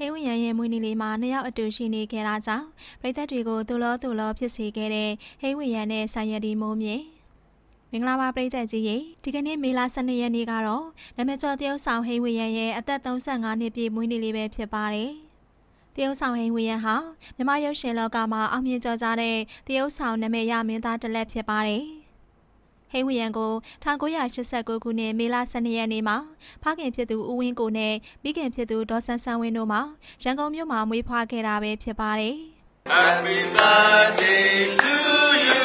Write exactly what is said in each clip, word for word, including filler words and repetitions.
ဝီယန်ရဲ့မွေးနေ့လေးမှာနှစ်ယောက်အတူရှိနေခဲ့တာကြောင့်ပရိသတ်တွေကိုတူလောတူလောဖြစ်စေခဲ့တဲ့ဟိဝီယန်နဲ့ဆိုင်ရဒီမိုးမြင့်မင်္ဂလာပါပရိသတ်ကြီးရေဒီကနေ့မေလ十二ရက်နေ့ကတော့နာမည်ကျော်တရုတ်ဆောင်ဟိဝီယန်ရဲ့အသက်၃၅နှစ်ပြည့်မွေးနေ့လေးပဲဖြစ်ပါတယ်တရုတ်ဆောင်ဟိဝီယန်ဟာမြန်မာရုပ်ရှင်လောကမှာအောင်မြင်ကျော်ကြားတဲ့တရုတ်ဆောင်နာမည်ရမင်းသားတစ်လက်ဖြစ်ပါတယ်ဟိဝီယန်ကို၁၉၈၉ခုနှစ်မေလ十二ရက်နေ့မှာဖခင်ဖြစ်သူဦးဝင်းကိုနဲ့မိခင်ဖြစ်သူဒေါ်ဆန်းဆန်းဝင်းတို့မှာရန်ကုန်မြို့မှာမွေးဖွားခဲ့တာပဲဖြစ်ပါတယ် Happy birthday to you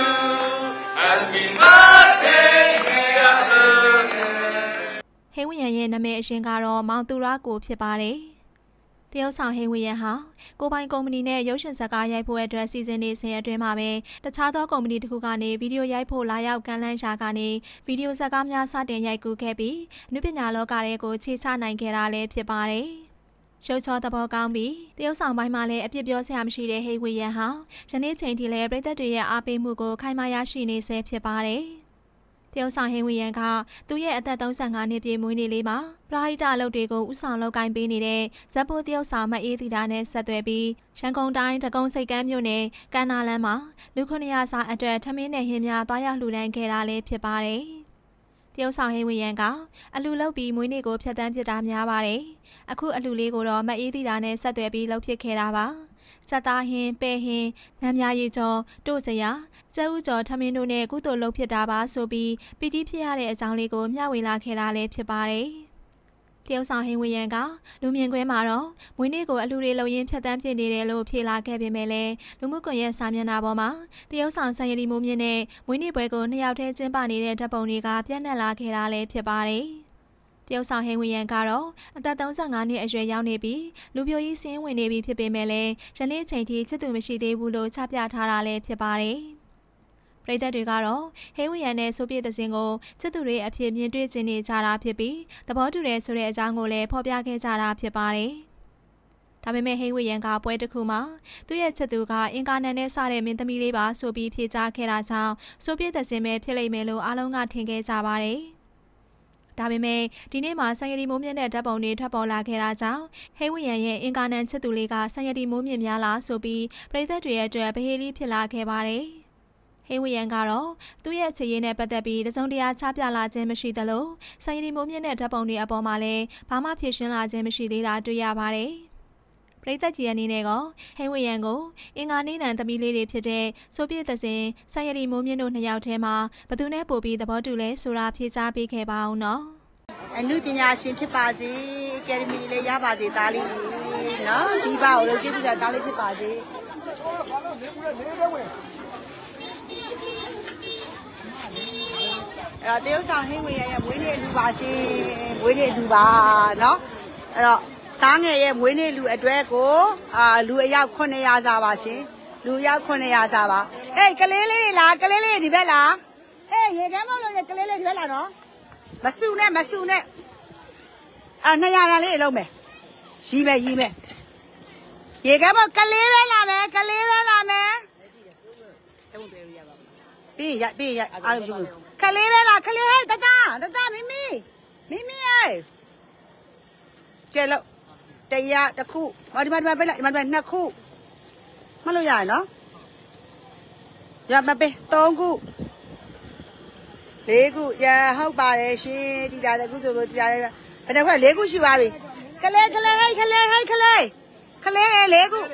Happy birthday dear ဟိဝီယန်ရဲ့နာမည်အရှင်ကတော့မောင်သူရကိုဖြစ်ပါတယ်တရုတ်ဆောင်ဟိဝီယန်ဟာကိုပိုင်ကုမ္ပဏီနဲ့ရုပ်ရှင်ဇာတ်ကားရိုက်ဖို့အတွက်စီစဉ်နေစဉ်အတွင်းမှာပဲတခြားသောကုမ္ပဏီတစ်ခုကနေဗီဒီယိုရိုက်ဖို့လာရောက်ကမ်းလှမ်းရှာကနေဗီဒီယိုဇာတ်ကားများစတင်ရိုက်ကူးခဲ့ပြီးအနုပညာလောကတွေကိုခြေချနိုင်ခဲ့တာလည်းဖြစ်ပါတယ်။ရှုပ်ချောသဘောကောင်းပြီးတရုတ်ဆောင်ပိုင်းမှာလည်းအပြစ်ပြောစရာမရှိတဲ့ဟိဝီယန်ဟာယနေ့ချိန်ထိလည်းပြည်သက်တွေရဲ့အားပေးမှုကိုခိုင်မာရရှိနေဆဲဖြစ်ပါတယ်။တရုတ်ဆောင်ဟိဝီယန်ကသူ့ရဲ့အသက်၃၅နှစ်ပြည့်မွေးနေ့လေးမှာပရာဟိတအလုပ်တွေကိုဥဆောင်လုပ်ကိုင်ပေးနေတဲ့ဇက်ပိုးတရုတ်ဆောင်မအေးသီတာနဲ့ဆက်သွယ်ပြီးရန်ကုန်တိုင်းဒဂုံစိတ်ကမ်းမြို့နယ်ကမ်းနားလမ်းမှာလူခုနှစ်ရာစာအတွက်ထမင်းနဲ့ဟင်းများသွားရောက်လှူဒန်းခဲ့တာလည်းဖြစ်ပါတယ်။တရုတ်ဆောင်ဟိဝီယန်ကအလူလုပ်ပြီးမွေးနေ့ကိုဖျက်ဆီးဖြစ်တာများပါတယ်။အခုအလူလေးကိုတော့မအေးသီတာနဲ့ဆက်သွယ်ပြီးလုပ်ဖြစ်ခဲ့တာပါ။ချက်သားဟင်းပဲဟင်းနမ်းများရည်ကျော်တို့စရာကျဲဥကျော်ထမင်းတို့နဲ့ကုသိုလ်လုပ်ဖြစ်တာပါဆိုပြီးပီတိဖြစ်ရတဲ့အကြောင်းလေးကိုမျှဝေလာခဲ့တာလည်းဖြစ်ပါတယ်။တရုတ်ဆောင်ဟိဝီယန်ကလူမြင်ကွဲမှာတော့မွေးနေ့ကိုအလူတွေလုံရင်းဖြတ်တန်းဖြစ်နေတယ်လို့ဖြေလာခဲ့ပေမဲ့လည်းလူမှုကွန်ရက်စာမျက်နှာပေါ်မှာတရုတ်ဆောင်ဆိုင်ရဒီမိုးမြင့်နဲ့မွေးနေ့ပွဲကိုနှစ်ယောက်တည်းကျင်းပနေတဲ့ဓာတ်ပုံတွေကပြန့်နှံ့လာခဲ့တာလည်းဖြစ်ပါတယ်။တရုတ်ဆောင်ဟိဝီယန်ကတော့အသက်၃၅နှစ်အရွယ်ရောက်နေပြီးလူပြိုကြီးစင်းဝင်နေပြီဖြစ်ပေမဲ့လည်းယနေ့ချိန်ထိချစ်သူမရှိသေးဘူးလို့ချပြထားတာလည်းဖြစ်ပါတယ်။ပရိသတ်တွေကတော့ဟိဝီယန်နဲ့ဆိုပြည့်သစင်ကိုချစ်သူတွေအဖြစ်မြင်တွေ့ကျင်နေကြတာဖြစ်ပြီးသဘောတူတယ်ဆိုတဲ့အကြောင်းကိုလည်းဖော်ပြခဲ့ကြတာဖြစ်ပါတယ်။ဒါပေမဲ့ဟိဝီယန်ကပွဲတစ်ခုမှာသူ့ရဲ့ချစ်သူကအင်ကာနန်နဲ့စတဲ့မင်းသမီးလေးပါဆိုပြီးဖြေကြားခဲ့တာကြောင့်ဆိုပြည့်သစင်ပဲဖြစ်လိမ့်မယ်လို့အားလုံးကထင်ခဲ့ကြပါတယ်။ဒါပေမဲ့ဒီနေ့မှာဆိုင်ရဒီမိုးမြင့်တဲ့ဓာတ်ပုံတွေထွက်ပေါ်လာခဲ့တာကြောင့်ဟိဝီယန်ရဲ့အင်ကာနန်ချစ်သူလေးကဆိုင်ရဒီမိုးမြင့်များလားဆိုပြီးပရိသတ်တွေရဲ့အတွက်ဗဟေလီဖြစ်လာခဲ့ပါတယ်။ဟိဝီယန်ကတော့သူ့ရဲ့ချစ်ရေးနဲ့ပတ်သက်ပြီးတစုံတရာချပြလာခြင်းမရှိသလိုဆိုင်ရဒီမိုးမြင့်တဲ့ဓာတ်ပုံတွေအပေါ်မှာလည်းဘာမှဖြေရှင်းလာခြင်းမရှိသေးတာတွေ့ရပါတယ်။ပရိသတ်ကြီးအနေနဲ့ကဟိဝီယန်ကိုအင်္ဂါနေ့နံသမီးလေးတွေဖြစ်တဲ့ဆိုပြည့်သစင်ဆိုင်ရဒီမိုးမြင့်တို့နှစ်ယောက်ထဲမှာဘသူနဲ့ပို့ပြီးသဘောတူလဲဆိုတာဖြေကြားပေးခဲ့ပါအောင်နော်အနုပညာရှင်ဖြစ်ပါစေကယ်ဒမီလေးရပါစေသားလေးနော်ဒီပါကိုလုံးကြည့်ပြီးတော့သားလေးဖြစ်ပါစေအဲ့တော့တရုတ်ဆောင်ဟိဝီယန်ရဲ့မွေးနေ့လူပါစေမွေးနေ့လူပါနော်အဲ့တော့သားငယ်ရဲ့မွေးနေ့လူအတွက်ကိုအာလူအယောက်ခုနှစ်ရာစာပါရှင်လူအယောက်ခုနှစ်ရာစာပါဟေးကလေးလေးလားကလေးလေးဒီဘက်လားဟေးရေကမ်းမလို့ကလေးလေးဒီဘက်လားနော်မစုနဲ့မစုနဲ့အာနှစ်ရာလေးလုံးမယ်ရီးမယ်ရီးမယ်ရေကမ်းမကလေးပဲလာမယ်ကလေးပဲလာမယ်ပြီးရပြီးရအားလုံးပြုကလေးပဲလာကလေးဟဲ့တတတတမိမိမိမိရဲ့ကဲလို့တရားတစ်ခုမဒီမှာဒီမှာပေးလိုက်ဒီမှာဒီမှာနှစ်ခုမလို့ရရနော်ရမပေးသုံးခုလေးခုရဟုတ်ပါတယ်ရှင်ဒီကြတဲ့ကုသိုလ်ကိုတရားလေးဘယ်နှခွက်လေးခုရှိပါပြီကလေးကလေးဟဲ့ကလေးဟဲ့ကလေးကလေးလေးခု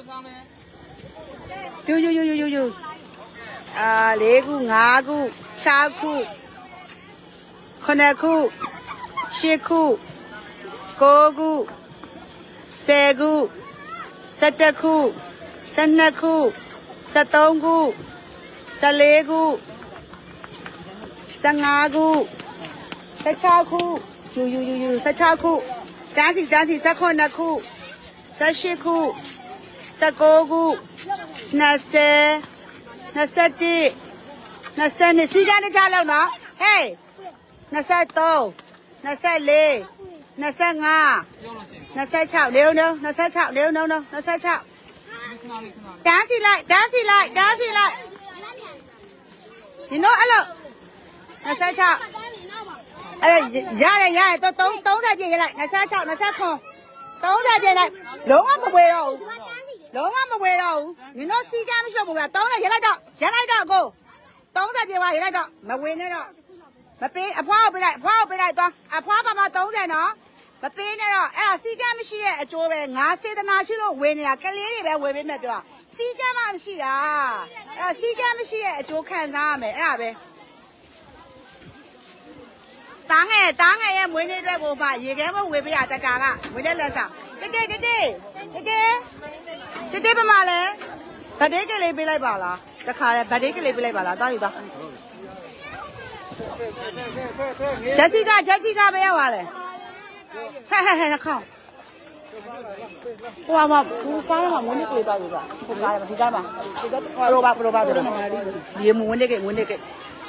ယူယူယူယူယူအာလေးခုငါးခုခြောက်ခုခုနှစ်ခုရှစ်ခုကိုးခုဆယ်ခုဆယ်တစ်ခုဆယ်နှစ်ခုဆယ်သုံးခုဆယ်လေးခုဆယ်ငါးခုဆယ်ခြောက်ခုယူယူယူယူဆယ်ခြောက်ခုတန်းစီတန်းစီဆယ်ခုနှစ်ခုဆယ်ရှစ်ခုဆယ်ကိုးခုနှစ်ဆယ်နှစ်ဆယ်တစ်နှစ်ဆယ်နှစ်စီကန်းတခြားလောက်နော်ဟေးနှစ်ဆယ်သုံးနှစ်ဆယ်လေးနှစ်ဆယ်ငါးနှစ်ဆယ်ခြောက်လေးဦးနော်နှစ်ဆယ်ခြောက်လေးဦးနော်နှစ်ဆယ်ခြောက်တန်းစီလိုက်တန်းစီလိုက်တန်းစီလိုက်ဒီနော်အဲ့လိုနှစ်ဆယ်ခြောက်အဲ့ရတယ်ရတယ်တော့သုံးသုံးဆယ်ပြည့်ရလိုက်နှစ်ဆယ်ခြောက်နှစ်ဆယ်ခုသုံးဆယ်ပြင်လိုက်လုံးဝမဝယ်တော့ဘူးလုံးဝမဝယ်တော့ဘူးနင်တို့စီကမ်းမရှိတော့ဘူးဗျသုံးဆယ်ရလိုက်တော့ရလိုက်တော့ကိုသုံးဆယ်ပြင်သွားရလိုက်တော့မဝယ်နဲ့တော့မပေးအဖွားကိုပေးလိုက်အဖွားကိုပေးလိုက်သွားအဖွားပါမသုံးဆယ်နော်မပေးနဲ့တော့အဲ့ဒါစီကမ်းမရှိတဲ့အကျိုးပဲငါစေတနာရှိလို့ဝယ်နေတာကလေးတွေပဲဝယ်ပေးမယ်ပြောစီကမ်းမှမရှိတာအဲ့ဒါစီကမ်းမရှိတဲ့အကျိုးခံစားရမယ်အဲ့ဒါပဲတားငယ်တားငယ်ရဲ့မွေးနေ့အတွက်ကိုမှရေခဲမဝယ်ပေးရတတာကဝယ်တဲ့လက်ဆောင်တိတိတိတိတိတိတိတိပမာလဲဗတ်ဒေးကလေးပေးလိုက်ပါလားတခါလဲဗတ်ဒေးကလေးပေးလိုက်ပါလားသွားယူသွားဂျက်စီကာဂျက်စီကာပဲရောက်ပါလဲဟဲ့ဟဲ့ဟဲ့နှခေါင်းဟိုမှာဟိုကားမှာမွေးနေ့ကလေးသွားယူသွားဟိုကားမှာဒီကားမှာဒီကပရိုပါပရိုပါတို့ဒီမွေးနေ့ကမွေးနေ့က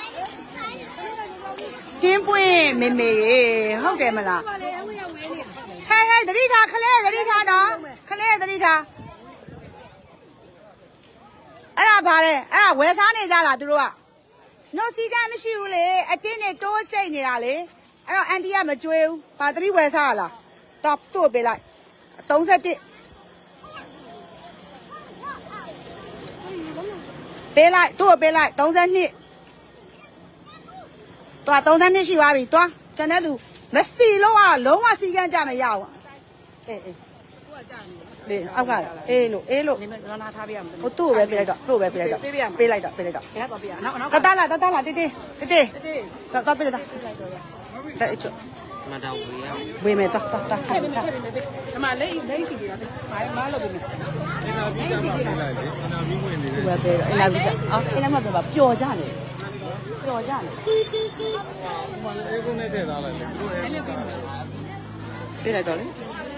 ကင်းပွင့်မေမေဟုတ်တယ်မလားဟဲ့ဟဲ့တတိထားခလဲတတိထားနော်ခလဲတတိထားအဲ့ဒါဘာလဲအဲ့ဒါဝယ်စားနေကြလားသူတို့ကနို့စီကမရှိဘူးလေအတင်းနဲ့တိုးကျိတ်နေတာလေအဲ့တော့အန်တီကမကြွေးဘူးဘာတတိဝယ်စားရလားတော့တို့ပေးလိုက်သုံးဆယ်တစ်ပေးလိုက်တို့ပေးလိုက်သုံးဆယ်နှစ်တွားသုံးဆယ်နှစ်ရှိသွားပြီတွားကျွန်တဲ့လူမစီလို့ကတော့လုံးဝစီကန်းကြမရဘူးအေးအေးကိုကကြနေလေအောက်ကအေးလို့အေးလို့နေမနာထားပြရမယ်ဟိုသူ့ကိုပဲပေးလိုက်တော့သူ့ကိုပဲပေးလိုက်တော့ပေးလိုက်တော့ပေးလိုက်တော့ဘယ်တော့ပေးရနောက်နောက်တတလာတတလာတိတိတိတိတော့တော့ပေးလိုက်တော့တဲ့ချွတ်မတော်ဝေးရဝေးမယ်တော့တော့တော့ဒီမှာလေးလေးရှိသေးတာဘာမှမလုပ်ဘူးအင်တာဗျူးကြမှာပေးလိုက်လေအင်တာဗျူးဝင်နေတယ်သူပဲပေးတော့အင်တာဗျူးကြအော်အင်တာဗျူးပြောပါပျော်ကြတယ်ပျော်ကြတယ်ဟိုအေးကုန်နဲ့ထည့်ထားလိုက်လေကိုအေးပေးလိုက်တော့လေ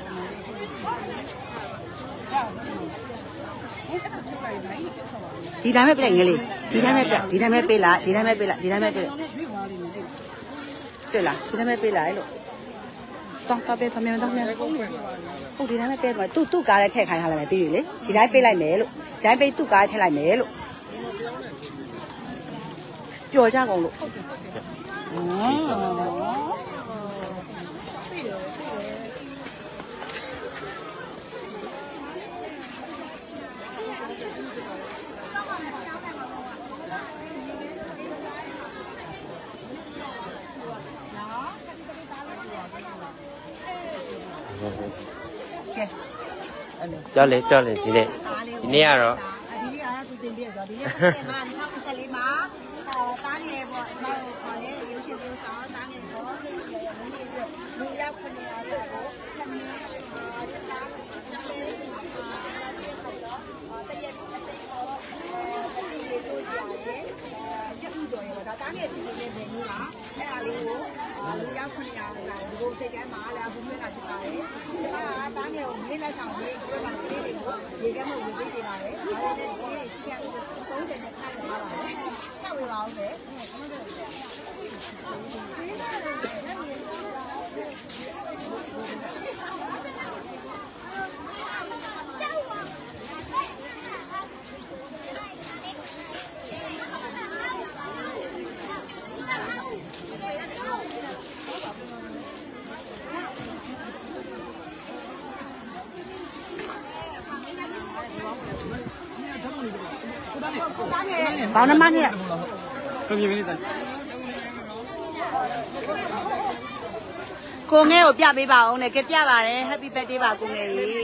ဒီတိုင်းပဲပြလိုက်ငယ်လေးဒီတိုင်းပဲပြဒီတိုင်းပဲပေးလိုက်ဒီတိုင်းပဲပေးလိုက်ဒီတိုင်းပဲပေးတွေ့လားဒီတိုင်းပဲပေးလိုက်လို့တောင်းတပေးဖမ်းမြန်တောင်းမြန်ဟုတ်ဒီတိုင်းပဲပေးတော့သူ့သူ့ကားလေးထည့်ခိုင်းထားလိုက်မယ်ပြီးပြီလေဒီတိုင်းပေးလိုက်မယ်လို့ဒီတိုင်းပေးသူ့ကားထည့်လိုက်မယ်လို့ပျော်ကြကုန်လို့ကြောက်လေကြောက်လေဒီနေ့ဒီနေ့ကတော့ဒီနေ့အားသူတင်ပြတော့ဒီနေ့မှာ၂၀၁၄မှာတားနေပေါ့အမတို့ခေါ်နေရုပ်ရှင်သင်းဆောင်တားနေတော့ဒီနေ့လူရောက်ခွင့်ရဆိုတော့သမီးတားတရက်ဒီအသိခေါ်တော့ဒီလိုတို့စီရတယ်ကျူတော်ရတာတားနေဒီနေ့နေနေလားအဲ့ဒါလေးကိုလူရောက်ခွင့်ရလာဒီလိုစိတ်ကမ်းမှာလာဘူးမဲ့တာဖြစ်ပါတယ်ဒီမှာတားနေကိုလေးလက်ဆောင်လေးပြောတာလေးတွေကိုရေကမ်းမှာဝင်ပေးနေပါတယ်ဒါလည်းဒီနေ့စီကမ်းကိုသုံးဆယ်နဲ့ခိုင်းလာပါတယ်ဆက်ဝေပါအောင်လေဘာနမနဲ့ကိုငယ်ကိုပြပေးပါအောင်လေကပြပါတယ် Happy birthday ပါကိုငယ်ကြီး